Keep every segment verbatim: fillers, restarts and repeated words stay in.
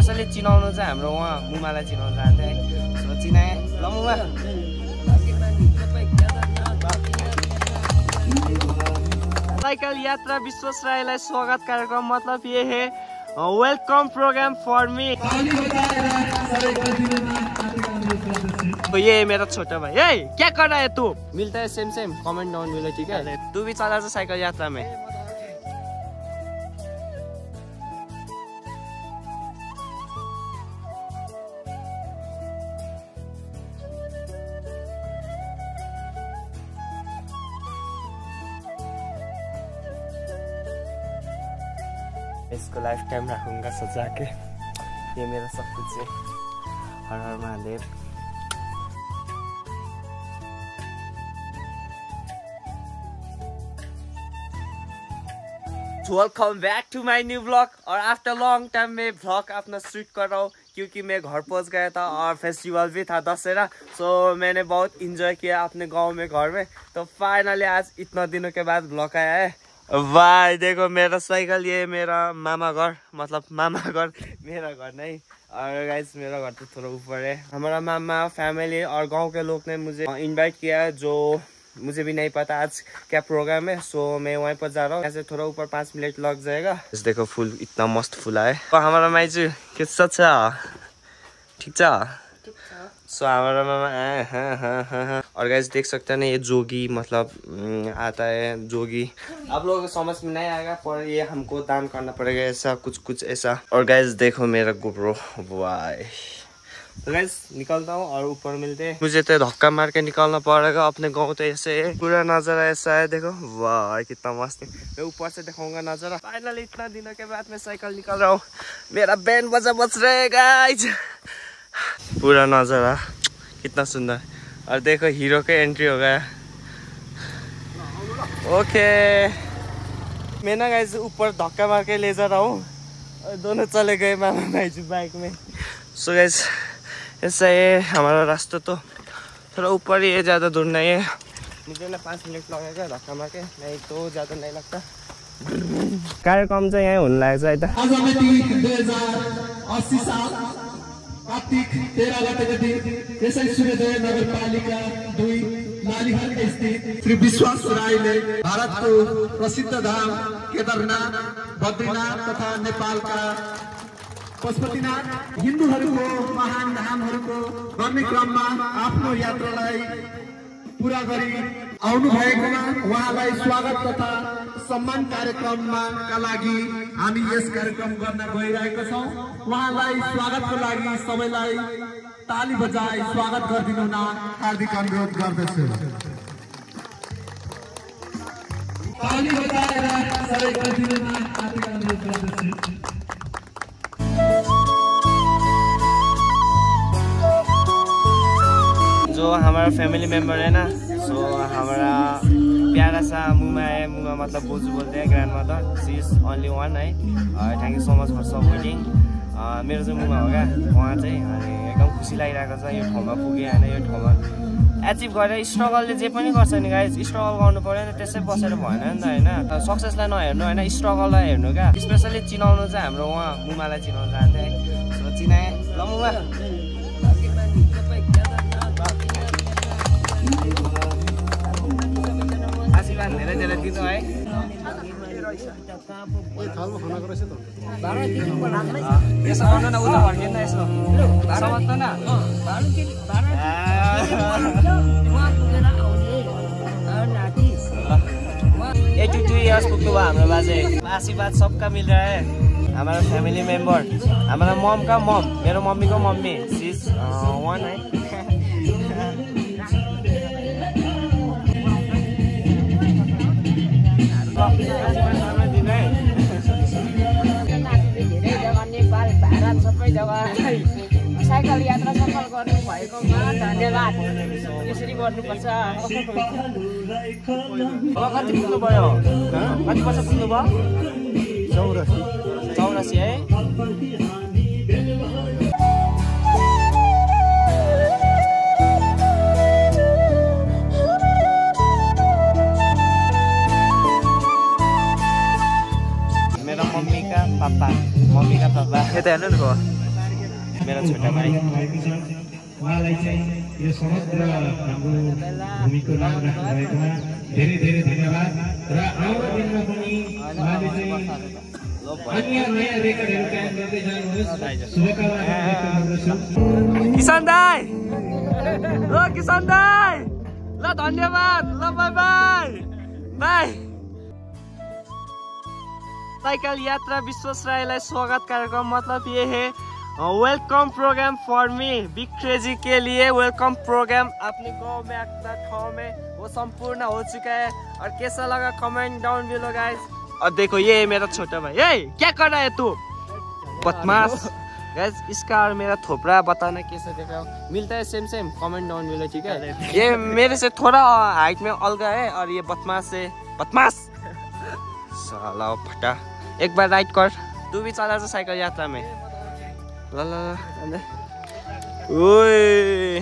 Specially चिनाउनु चाहिँ हाम्रो उहाँ मुमालाई चिनाउनु जान्थ्यो है। सो चिनाए ल मुमा। साइकल यात्रा विश्वास राईलाई स्वागत कार्यक्रम मतलब ये है वेलकम प्रोग्राम फॉर मी। तो ये मेरा छोटा भाई। ए क्या कर रहा है तू? मिलता है सेम सेम कमेंट डाउन मिलो ठीक है। तू भी चला जा साइकिल यात्रा में। इसको लाइफ टाइम रखूंगा सजा के। ये मेरा सब कुछ है। हर हर Mahadev. Welcome back to my new vlog. और आफ्टर लॉन्ग टाइम में व्लॉग अपना शूट कर रहा हूँ क्योंकि मैं घर पहुँच गया था और फेस्टिवल भी था दशहरा। सो मैंने बहुत इंजॉय किया अपने गांव में घर में। तो फाइनली आज इतना दिनों के बाद व्लॉग आया है। भाई देखो मेरा साइकिल, ये मेरा मामा घर मतलब मामा घर मेरा घर नहीं। और गाइस मेरा घर तो थोड़ा ऊपर है। हमारा मामा फैमिली और गांव के लोग ने मुझे इनवाइट किया है, जो मुझे भी नहीं पता आज क्या प्रोग्राम है। सो मैं वहीं पर जा रहा हूँ। ऐसे थोड़ा ऊपर पाँच मिनट लग जाएगा। इस देखो फूल इतना मस्त फूला है। तो हमारा माइजू कैसा छ? ठीक छ? सो हमारा मामा हाँ हाँ हाँ हाँ हाँ। और गाइस देख सकते हैं ना, ये जोगी मतलब आता है जोगी। आप लोगों को समझ में नहीं आएगा पर ये हमको दान करना पड़ेगा, ऐसा कुछ कुछ ऐसा। और गाइस देखो मेरा गोप्रो। वाह। तो गाइस निकलता हूँ और ऊपर मिलते हैं। मुझे तो धक्का मार के निकालना पड़ेगा। अपने गाँव तो ऐसे है, पूरा नजारा ऐसा है। देखो वाह कितना मस्त है। मैं ऊपर से दिखाऊंगा नजारा। फाइनली इतना दिनों के बाद मैं साइकिल निकाल रहा हूँ। मेरा बैंड बजा बज रहा है गाइस। पूरा नजारा कितना सुंदर। और देखो हीरो के एंट्री हो गया। ओके मैं ना गाइस ऊपर धक्का मार के ले जा रहा हूँ और दोनों चले गए मामा भाई बाइक में। सो गाइस ऐसा है हमारा रास्ता। तो थोड़ा ऊपर ही है, ज़्यादा दूर नहीं है। मुझे ना पाँच मिनट लगेगा धक्का मार के, नहीं तो ज़्यादा नहीं लगता। कार्यक्रम चाहिँ यहाँ हुन लागेको छ है त। कार्तिक तेरह गते यसै सूर्योदय नगरपालिका दुई लालीघाट स्थित श्री विश्वास राईले भारतको प्रसिद्ध धाम केदारनाथ, बद्रीनाथ तथा नेपालका पशुपतिनाथ हिन्दूहरूको महान धामहरूको गर्ने क्रममा आफ्नो यात्रालाई पूरा गरी आउनु भएकोमा उहाँलाई स्वागत तथा सम्मान कार्यक्रममा का लागि हामी यस कार्यक्रम गर्न गइरहेका छौं। उहाँलाई स्वागतको लागि सबैलाई ताली बजाई स्वागत गरिदिनु न हार्दिक अनुरोध गर्दछु। ताली बजाएर सबै गरिदिनु न हार्दिक अनुरोध गर्दछु। जो हमारा फैमिली मेम्बर है ना, सो हमारा प्यारा सा मुमा है। मुमा मतलब बोजू बोलते हैं, grand mother. She is only one है। Thank you so much for supporting. मेरो चाहिँ मुमा हो क्या उहाँ चाहिँ। अनि एकदम खुसी लागिरहेको छ यो ठाउँमा पुगेँ होइन। यो ठाउँमा एचिभ गरेर स्ट्रगलले जे पनि गर्छ नि गाइस, स्ट्रगल गर्नु पऱ्यो नि, त्यसै बसेर भएन नि त होइन। सक्सेसलाई नहेर्नु होइन, स्ट्रगललाई हेर्नु क्या। स्पेसली चिनाउनु चाहिँ हाम्रो उहाँ मुमालाई चिनाउनु जान्थ्यो है। सो चिनाएँ ल मुमा। आशीर्वाद धेरै धेरै दिनु है। यसो गर्नु न, उता फर्किनु न, यसो समात्नु न। एट्टी टू इयर्स पुग्नु भयो हाम्रो बाजे। आशीर्वाद सबका मिल रहा है। हमारा फैमिली मेंबर, हमारा मम का मम, मेरो मम्मी को मम्मी सिज वन है। भारत सबै जग्गा साइकल यात्रा सफल गर्नु भएकोमा धन्यवाद। यसरी गर्नुपर्छ। कति पुग्नु भयो? कति वर्ष पुग्नु भयो? चौरासी चौरासी है। मेरा मम्मी का पापा, मम्मी का पापा। यता हेर्नु न मेरा छोटा भाइ उहाँलाई चाहिँ यो समग्र हाम्रो भूमिको नाम राख्नुभएकोमा धेरै धेरै धन्यवाद र आउँदो दिनमा पनि उहाँले चाहिँ अन्य नयाँ रेकर्डहरू कायम गर्दै जानुहोस् शुभकामना व्यक्त गर्दछु। किसान दाइ ल किसान दाइ ल धन्यवाद ल बाई बाई बाई। साइकिल यात्रा विश्वास रायलाई स्वागत कार्यक्रम मतलब ये है welcome program for me big crazy के लिए वेलकम प्रोग्राम अपने गांव में अपना ठाव में वो संपूर्ण हो चुका है और कैसा लगा कमेंट डाउन बिलो गाइस। और देखो ये है मेरा छोटा भाई, ये क्या कर रहा है तू बदमाश। गाइस इसका और मेरा थोपड़ा बताना कैसे देखा मिलता है same same comment down below ठीक है। ये मेरे से थोड़ा हाइट में अलगा है और ये बदमाश से बदमाश साला फटा। एक बार राइड कर तू भी चला जा साइकिल यात्रा में ल ल ओए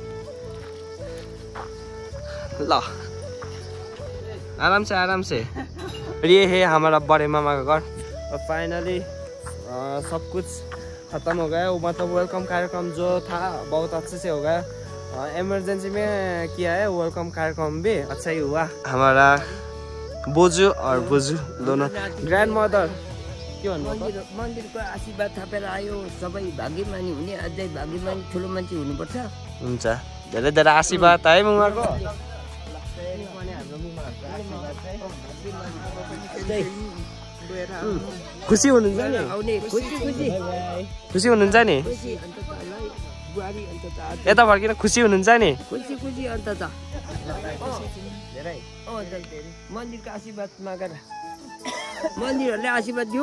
ल आराम से आराम से। ये है हमारा बड़े मामा का घर और फाइनली सब कुछ खत्म हो गया। वो मतलब वेलकम कार्यक्रम जो था बहुत अच्छे से हो गया। इमरजेंसी में किया है वेलकम कार्यक्रम भी अच्छा ही हुआ। हमारा बोजू और बोजू दोनों ग्रैंड मदर के भन्नु मन्दिरको आशीर्वाद थापेर आयो सबै भाग्यमानी हुने अझै भाग्यमानी ठुलो मान्छे हुनुपर्छ। हुन्छ धेरै धेरै आशीर्वाद है मुमाको। खुसी हुनुहुन्छ नि आउने खुसी खुसी खुसी हुनुहुन्छ नि बुहारी अन्त त यता फर्किन खुसी हुनुहुन्छ नि खुसी खुसी अन्त त धेरै अँ धेरै मन्दिरको आशीर्वाद मागेर मन्दिरहरूले आशीर्वाद दिऊ।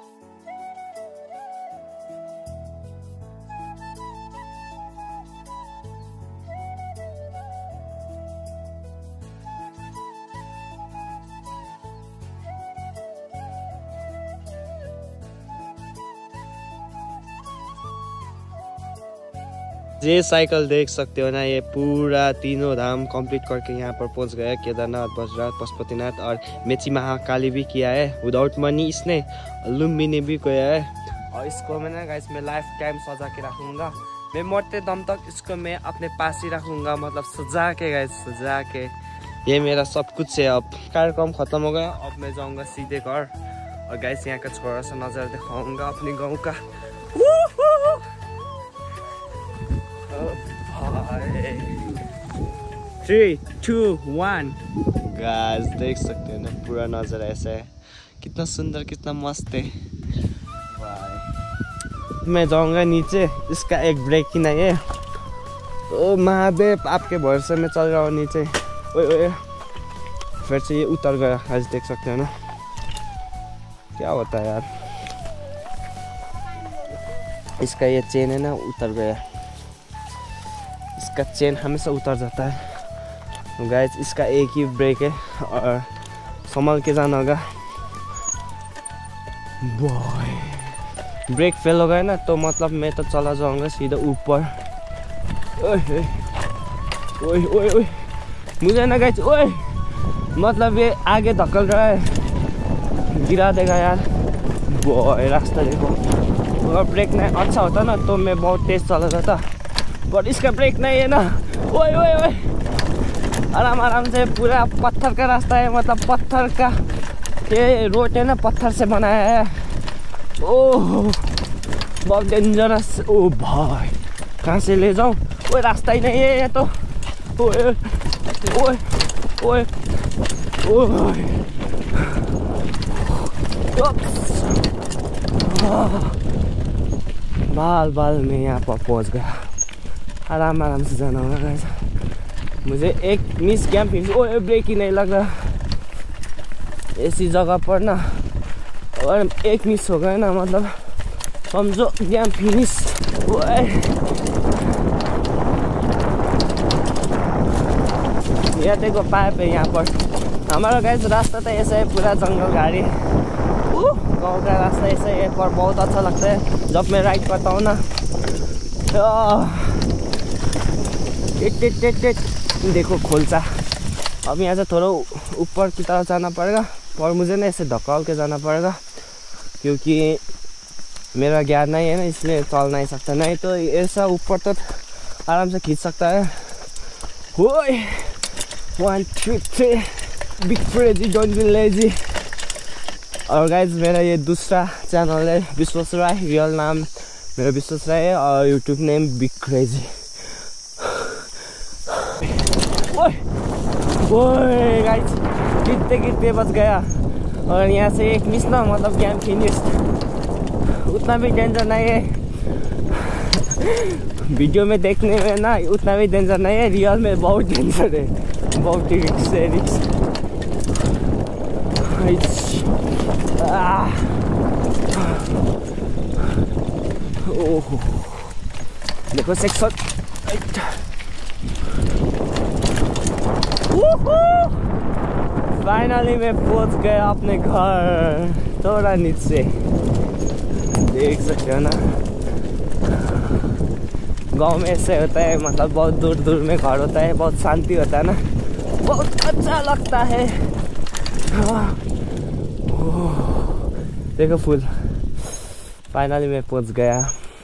ये साइकिल देख सकते हो ना, ये पूरा तीनों धाम कंप्लीट करके यहाँ पर पहुँच गया। केदारनाथ, बद्रीनाथ, पशुपतिनाथ और मेची महाकाली भी किया है विदाउट मनी। इसने लुम्बिनी भी किया है और इसको मैं ना गाइस मैं लाइफ टाइम सजा के रखूँगा। मैं मरते दम तक इसको मैं अपने पास ही रखूँगा, मतलब सजा के गाइस सजा के। ये मेरा सब कुछ है। अब कार्यक्रम खत्म हो गया, अब मैं जाऊँगा सीधे घर और गाइस यहाँ का छोटा सा नज़र दिखाऊँगा अपने गाँव का। थ्री टू वन गाइस देख सकते हैं ना पूरा नज़ारा ऐसा है। कितना सुंदर कितना मस्त है। मैं जाऊंगा नीचे, इसका एक ब्रेक ही नहीं है। ओ महादेव आपके भरोसे में चल रहा हूँ नीचे। ओए ओए फिर से ये उतर गया। आज देख सकते हैं ना क्या होता है यार। इसका ये चेन है ना उतर गया, इसका चेन हमेशा उतर जाता है गाइस। इसका एक ही ब्रेक है और संभल के जाना होगा। बॉय ब्रेक फेल हो गया ना तो मतलब मैं तो चला जाऊंगा सीधा ऊपर। ओए ओए ओए ओए मुझे ना गाइस, ओए मतलब ये आगे धक्कल रहा है, गिरा देगा यार। बॉय रास्ता देखो, अगर ब्रेक नहीं अच्छा होता ना तो मैं बहुत तेज चला जाता, पर इसका ब्रेक नहीं है ना। ओए ओए ओए आराम आराम से। पूरा पत्थर का रास्ता है, मतलब पत्थर का ये रोड है ना, पत्थर से बनाया है। ओह बहुत डेंजरस। ओ भाई कहाँ से ले जाऊँ, कोई रास्ता ही नहीं है ये तो। ओए ओए ओए ओए बाल बाल में यहाँ पर पहुँच गया। आराम आराम से जाना होगा गाइस। मुझे एक मिस गया फिर। ओए ब्रेक ही नहीं लग रहा ऐसी जगह पर ना, और एक मिस हो गया ना मतलब समझो गेम फिनिश। ओए ये देखो पाइप है यहाँ पर। हमारा गाइस रास्ता तो ऐसा है, पूरा जंगल गाड़ी गाँव का रास्ता ऐसा है पर बहुत अच्छा लगता है जब मैं राइड करता हूँ ना। टेट टेट टेट टेट देखो खोलचा। अब यहाँ से थोड़ा ऊपर की तरफ जाना पड़ेगा, और मुझे ना ऐसे धक्का के जाना पड़ेगा क्योंकि मेरा ज्ञान नहीं है ना, इसलिए चल नहीं सकता, नहीं तो ऐसा ऊपर तो आराम से खींच सकता है। ओए one two three big crazy don't be lazy. और गाइज मेरा ये दूसरा चैनल है विश्वास राय, रियल नाम मेरा विश्वास राय है और यूट्यूब नेम बिग क्रेजी। ओए ओए गाइज गिरते गिरते बच गया और यहाँ से एक मिस ना मतलब गेम फिनिश। उतना भी डेंजर नहीं है, वीडियो में देखने में ना उतना भी डेंजर नहीं है, रियल में बहुत डेंजर है, बहुत रिक्स है रिक्स। ओह देखो सेक्शन। फाइनली मैं पहुंच गया अपने घर, थोड़ा नीचे देख सकते हो ना। गांव में ऐसे होता है, मतलब बहुत दूर दूर में घर होता है, बहुत शांति होता है ना, बहुत अच्छा लगता है। देखो फुल, फाइनली मैं पहुंच गया।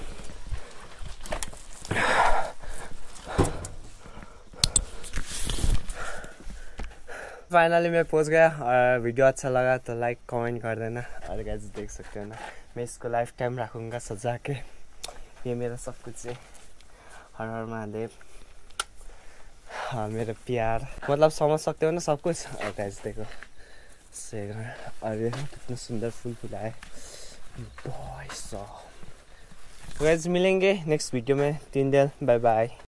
फाइनली मैं पहुंच गया और वीडियो अच्छा लगा तो लाइक कमेंट कर देना। और गाइस देख सकते हो ना, मैं इसको लाइफ टाइम रखूँगा सजा के। ये मेरा सब कुछ है। हर हर महादेव। हाँ मेरा प्यार, मतलब समझ सकते हो ना सब कुछ। और गाइस देखो से और ये कितना सुंदर फूल फूला है। गाइस मिलेंगे नेक्स्ट वीडियो में। तीन दिन बाय बाय।